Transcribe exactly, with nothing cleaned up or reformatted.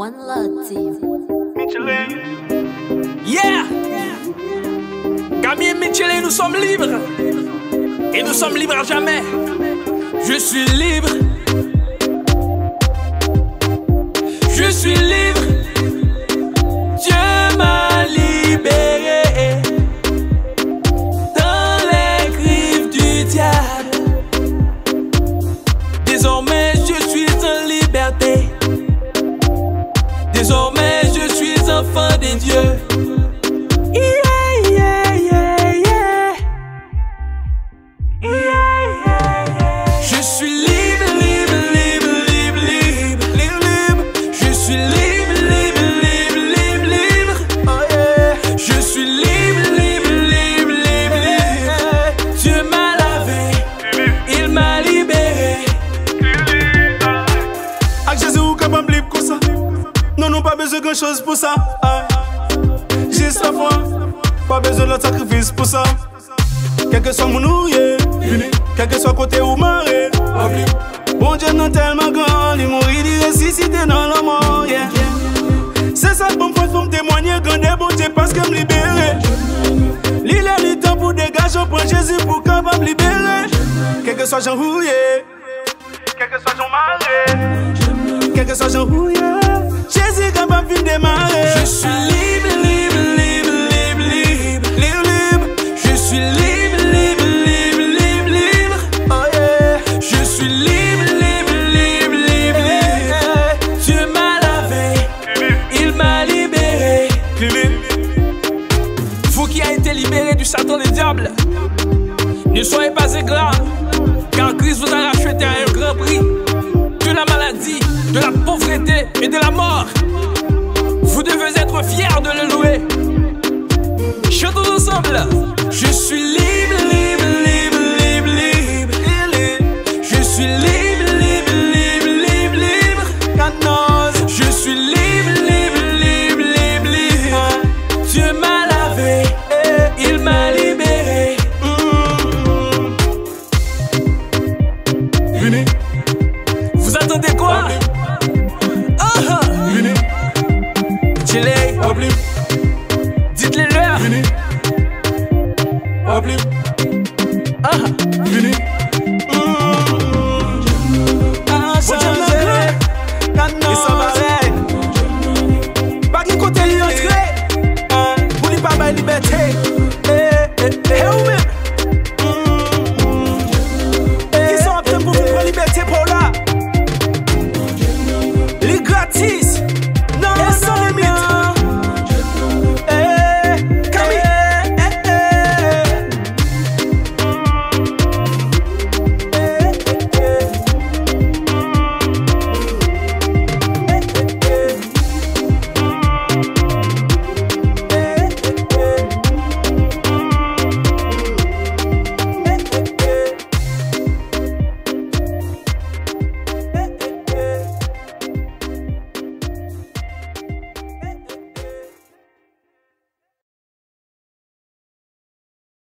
One Love Team. Yeah! Camille et Michelin, nous sommes libres. Et nous sommes libres à jamais. Je suis libre. Je suis libre. Dieu m'a libéré dans les griffes du diable. Désormais je suis en liberté. Désormais je suis enfant des dieux. Yeah, yeah, yeah, yeah. Yeah, yeah, yeah. Je suis libre, libre, libre, libre, libre, libre, libre. Je suis libre, libre, libre, libre, libre. Oh yeah. Je suis libre, libre, libre, libre, libre. Dieu m'a lavé, il m'a libéré. Avec Jésus, ou capable libre comme ça. Non, non, pas besoin de grand chose pour ça. Ah. Juste la foi, pas besoin de sacrifice pour ça. Quel que soit mon ouïe, quel que soit côté ou marée. Bon Dieu non tellement grand, il mourit, il ressuscité dans la mort. Yeah. C'est ça pour me témoigner, grand et bon Dieu parce que me libérer. L'île est le temps pour dégager, on prend Jésus pour capable libérer. Quel que soit Jean Rouillé, quel que soit Jean Maré, quel que soit Jean Rouillé, Jésus capable de démarrer. Je suis libre, libre, libre, libre, libre, libre, libre. Je suis libre, libre, libre, libre, libre. Oh yeah. Je suis libre, libre, libre, libre, libre. Dieu m'a lavé, il m'a libéré. Vous qui avez été libérés du Satan des diables, ne soyez pas ingrats, car Christ vous a racheté à un grand prix de la maladie, de la pauvreté et de la mort. Vous devez être fiers de le louer. Chantons ensemble. Je suis libre, libre,